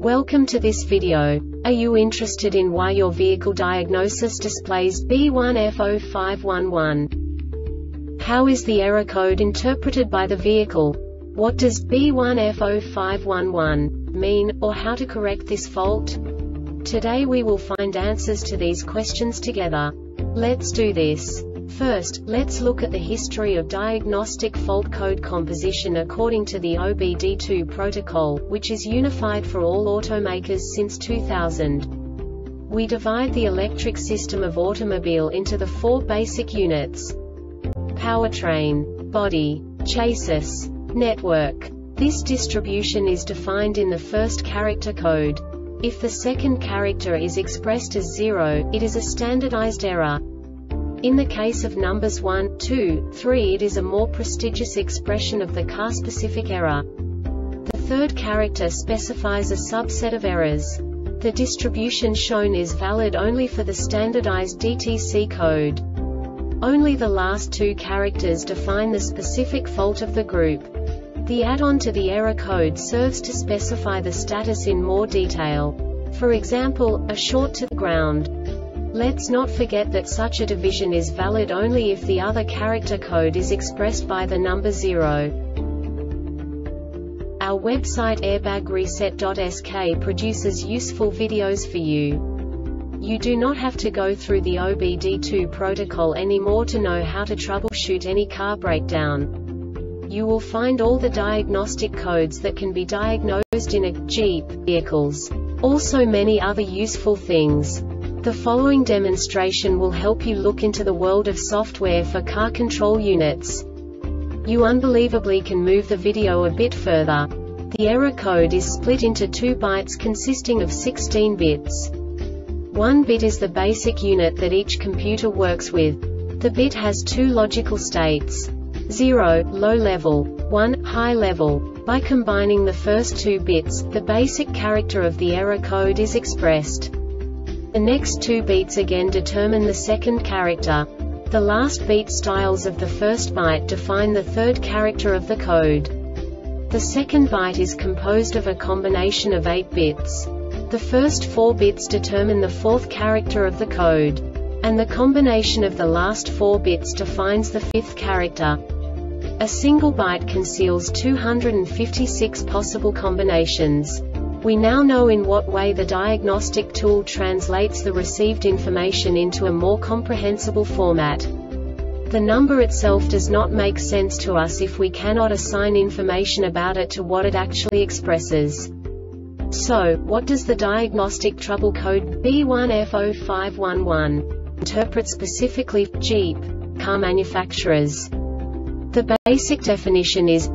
Welcome to this video. Are you interested in why your vehicle diagnosis displays B1F0511? How is the error code interpreted by the vehicle? What does B1F0511 mean, or how to correct this fault? Today we will find answers to these questions together. Let's do this. First, let's look at the history of diagnostic fault code composition according to the OBD2 protocol, which is unified for all automakers since 2000. We divide the electric system of automobile into the four basic units: powertrain, body, chassis, network. This distribution is defined in the first character code. If the second character is expressed as 0, it is a standardized error. In the case of numbers 1, 2, 3, it is a more prestigious expression of the car-specific error. The third character specifies a subset of errors. The distribution shown is valid only for the standardized DTC code. Only the last two characters define the specific fault of the group. The add-on to the error code serves to specify the status in more detail. For example, a short to the ground. Let's not forget that such a division is valid only if the other character code is expressed by the number 0. Our website airbagreset.sk produces useful videos for you. You do not have to go through the OBD2 protocol anymore to know how to troubleshoot any car breakdown. You will find all the diagnostic codes that can be diagnosed in a Jeep vehicles. Also many other useful things. The following demonstration will help you look into the world of software for car control units. You unbelievably can move the video a bit further. The error code is split into 2 bytes consisting of 16 bits. 1 bit is the basic unit that each computer works with. The bit has 2 logical states: 0, low level, 1, high level. By combining the first 2 bits, the basic character of the error code is expressed. The next 2 beats again determine the second character. The last beat styles of the first byte define the third character of the code. The second byte is composed of a combination of 8 bits. The first 4 bits determine the fourth character of the code. And the combination of the last 4 bits defines the fifth character. A single byte conceals 256 possible combinations. We now know in what way the diagnostic tool translates the received information into a more comprehensible format. The number itself does not make sense to us if we cannot assign information about it to what it actually expresses. So, what does the diagnostic trouble code B1F0511 interpret specifically for Jeep car manufacturers? The basic definition is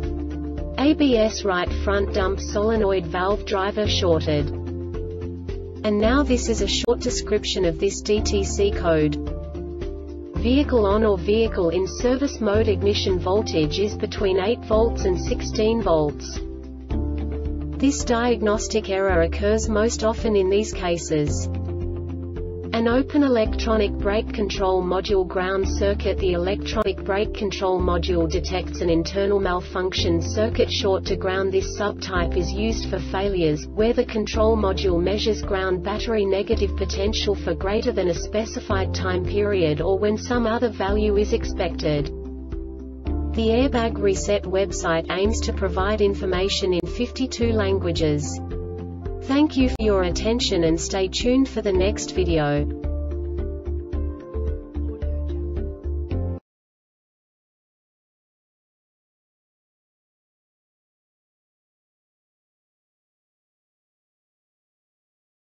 ABS right front dump solenoid valve driver shorted. And now this is a short description of this DTC code. Vehicle on or vehicle in service mode ignition voltage is between 8 volts and 16 volts. This diagnostic error occurs most often in these cases: an open electronic brake control module ground circuit. The electronic brake control module detects an internal malfunction circuit short to ground. This subtype is used for failures where the control module measures ground battery negative potential for greater than a specified time period or when some other value is expected. The Airbag Reset website aims to provide information in 52 languages. Thank you for your attention and stay tuned for the next video.